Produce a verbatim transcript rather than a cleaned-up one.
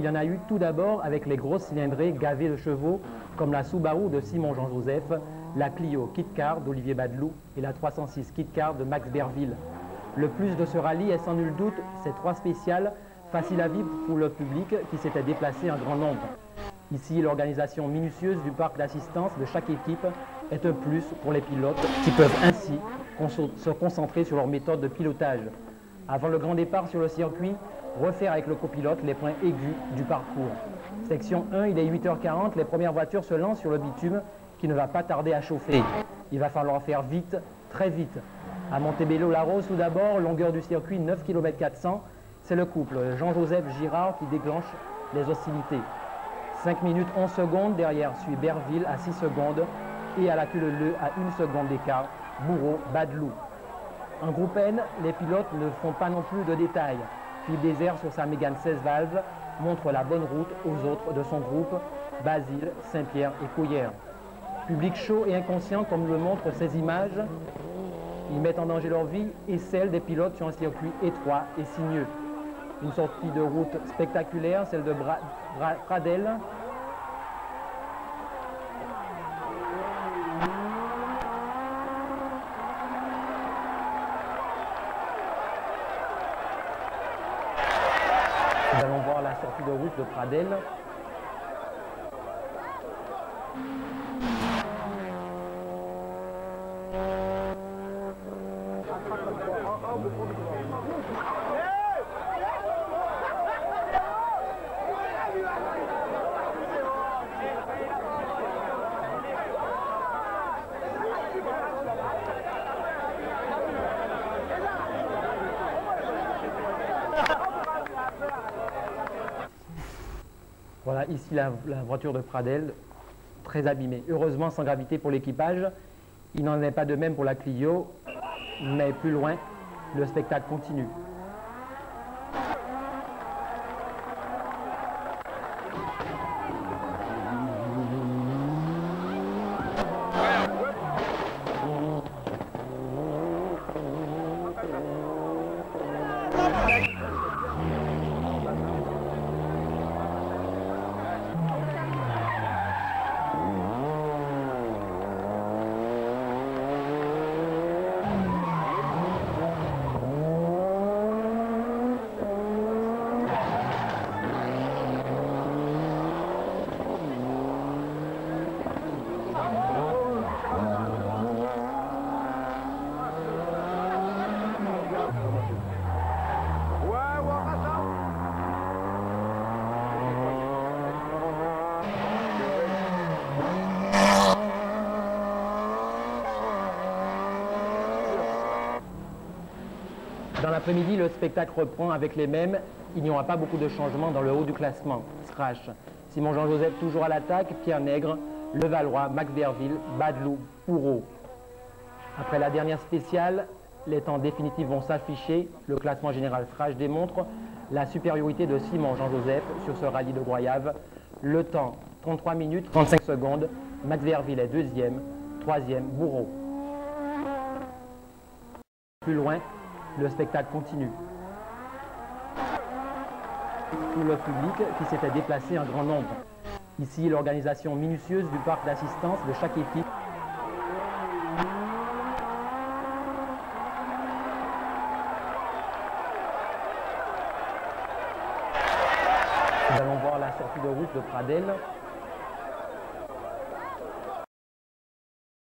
y en a eu tout d'abord avec les grosses cylindrées gavées de chevaux, comme la Subaru de Simon Jean-Joseph, la Clio Kit Car d'Olivier Badelou et la trois cent six Kit Car de Max Berville. Le plus de ce rallye est sans nul doute ces trois spéciales, faciles à vivre pour le public qui s'était déplacé en grand nombre. Ici, l'organisation minutieuse du parc d'assistance de chaque équipe est un plus pour les pilotes qui peuvent ainsi se concentrer sur leur méthode de pilotage. Avant le grand départ sur le circuit, refaire avec le copilote les points aigus du parcours. Section un, il est huit heures quarante, les premières voitures se lancent sur le bitume qui ne va pas tarder à chauffer. Il va falloir faire vite, très vite. À Montebello-la-Rose, tout d'abord, longueur du circuit neuf kilomètres quatre cents, c'est le couple Jean-Joseph Girard qui déclenche les hostilités. cinq minutes onze secondes, derrière suit Berville à six secondes et à la queue leu à une seconde d'écart, Bourreau, Badelou. En groupe N, les pilotes ne font pas non plus de détails. Philippe Désert sur sa Mégane seize valves montre la bonne route aux autres de son groupe, Basile, Saint-Pierre et Couillère. Public chaud et inconscient comme le montrent ces images, ils mettent en danger leur vie et celle des pilotes sur un circuit étroit et sinueux. Une sortie de route spectaculaire, celle de Bra Bra Pradel. Nous allons voir la sortie de route de Pradel. Voilà, ici la, la voiture de Pradel, très abîmée. Heureusement sans gravité pour l'équipage. Il n'en est pas de même pour la Clio, mais plus loin, le spectacle continue. Dans l'après-midi, le spectacle reprend avec les mêmes. Il n'y aura pas beaucoup de changements dans le haut du classement. Scratch. Simon Jean-Joseph toujours à l'attaque, Pierre Nègre, Levallois, Max Berville, Badelou, Bourreau. Après la dernière spéciale, les temps définitifs vont s'afficher. Le classement général Scratch démontre la supériorité de Simon Jean-Joseph sur ce rallye de Goyave. Le temps, trente-trois minutes, trente-cinq secondes. Max Berville est deuxième, troisième, Bourreau. Plus loin, le spectacle continue. Tout le public qui s'était déplacé en grand nombre. Ici, l'organisation minutieuse du parc d'assistance de chaque équipe. Nous allons voir la sortie de route de Pradel.